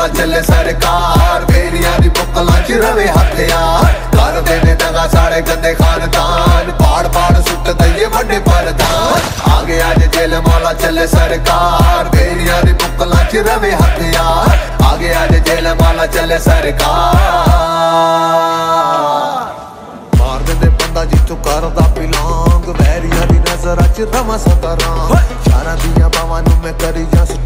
माला चले सरकार, बेरिया दी बुकलां च रवे हथियार। कर देने दगा सारे गंदे खानदान, पाड़ पाड़ सुट दइए वड्डे परदान। आगे आज जेल माला चले सरकार, बेरिया दी बुकलां च रवे हथियार। आगे आज जेल माला चले सरकार। मार देंदे बंदा जिथों करदा बिलोंग, वैरिया दी नजर च रवां सतरां। शारां दियां बावां नूं मैं करी जां